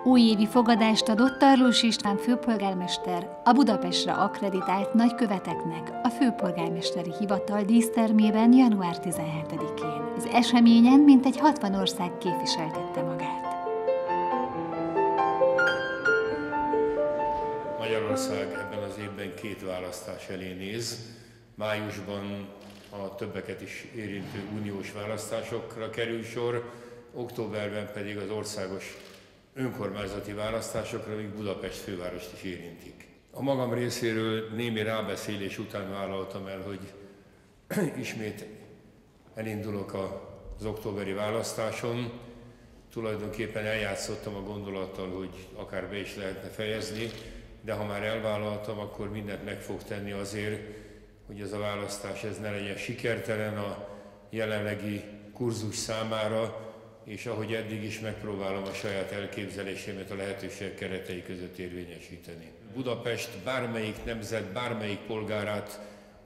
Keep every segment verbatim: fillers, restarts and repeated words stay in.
Újévi fogadást adott Tarlós István főpolgármester a Budapestre akkreditált nagyköveteknek a főpolgármesteri hivatal dísztermében január tizenhetedikén. Az eseményen mintegy hatvan ország képviseltette magát. Magyarország ebben az évben két választás elé néz. Májusban a többeket is érintő uniós választásokra kerül sor, októberben pedig az országos önkormányzati választásokra, amik Budapest fővárost is érintik. A magam részéről némi rábeszélés után vállaltam el, hogy ismét elindulok az októberi választáson. Tulajdonképpen eljátszottam a gondolattal, hogy akár be is lehetne fejezni, de ha már elvállaltam, akkor mindent meg fog tenni azért, hogy ez a választás ez ne legyen sikertelen a jelenlegi kurzus számára, és ahogy eddig is megpróbálom a saját elképzelésémet a lehetőség keretei között érvényesíteni. Budapest bármelyik nemzet, bármelyik polgárát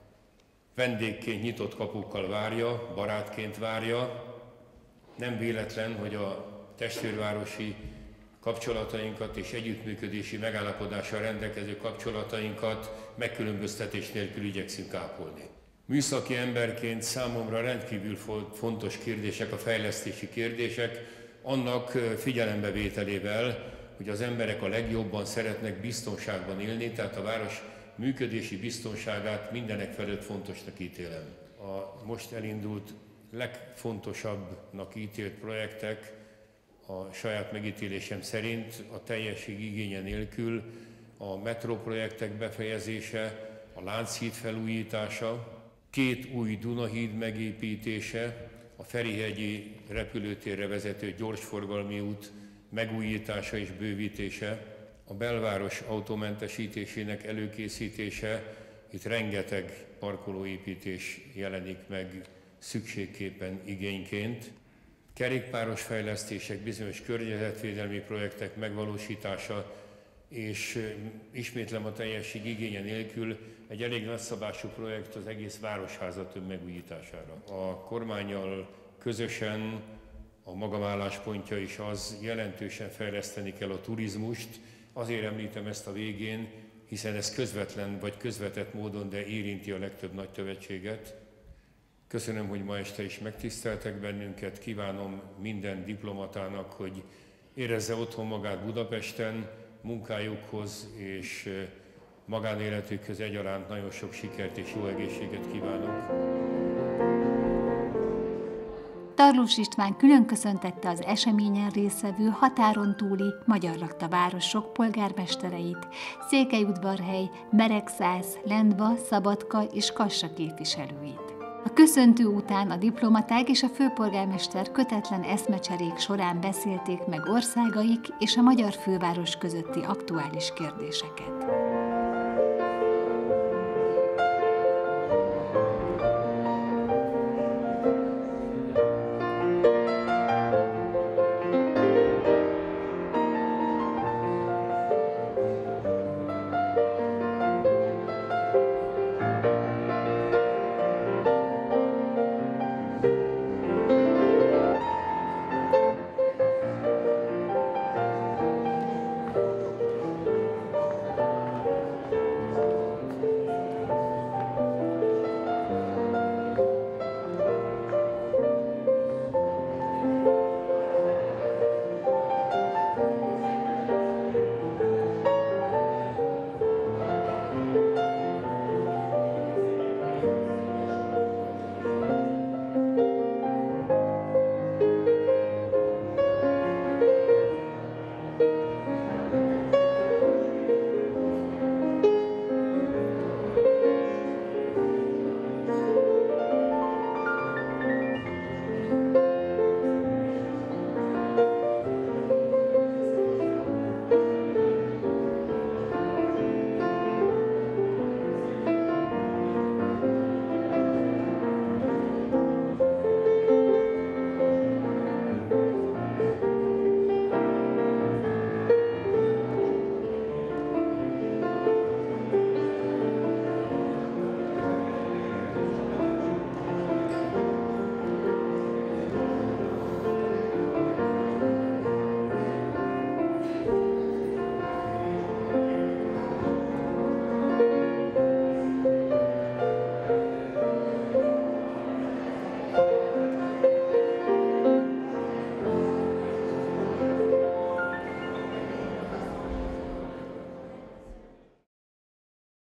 vendégként nyitott kapukkal várja, barátként várja. Nem véletlen, hogy a testvérvárosi kapcsolatainkat és együttműködési megállapodással rendelkező kapcsolatainkat megkülönböztetés nélkül igyekszünk ápolni. Műszaki emberként számomra rendkívül fontos kérdések a fejlesztési kérdések, annak figyelembevételével, hogy az emberek a legjobban szeretnek biztonságban élni, tehát a város működési biztonságát mindenek felett fontosnak ítélem. A most elindult legfontosabbnak ítélt projektek a saját megítélésem szerint a teljesség igénye nélkül a metróprojektek befejezése, a Lánchíd felújítása, két új Dunahíd megépítése, a Ferihegyi repülőtérre vezető gyorsforgalmi út megújítása és bővítése, a belváros autómentesítésének előkészítése, itt rengeteg parkolóépítés jelenik meg szükségképpen, igényként, kerékpáros fejlesztések, bizonyos környezetvédelmi projektek megvalósítása, és ismétlem a teljesség igénye nélkül egy elég nagyszabású projekt az egész városháza több megújítására. A kormánnyal közösen a magam álláspontja is az, jelentősen fejleszteni kell a turizmust. Azért említem ezt a végén, hiszen ez közvetlen vagy közvetett módon, de érinti a legtöbb nagykövetséget. Köszönöm, hogy ma este is megtiszteltek bennünket, kívánom minden diplomatának, hogy érezze otthon magát Budapesten, munkájukhoz és magánéletükhöz egyaránt nagyon sok sikert és jó egészséget kívánok. Tarlós István külön köszöntette az eseményen résztvevő határon túli magyar lakta városok polgármestereit, Székelyudvarhely, Beregszász, Lendva, Szabadka és Kassa képviselőit. A köszöntő után a diplomaták és a főpolgármester kötetlen eszmecserék során beszélték meg országaik és a magyar főváros közötti aktuális kérdéseket.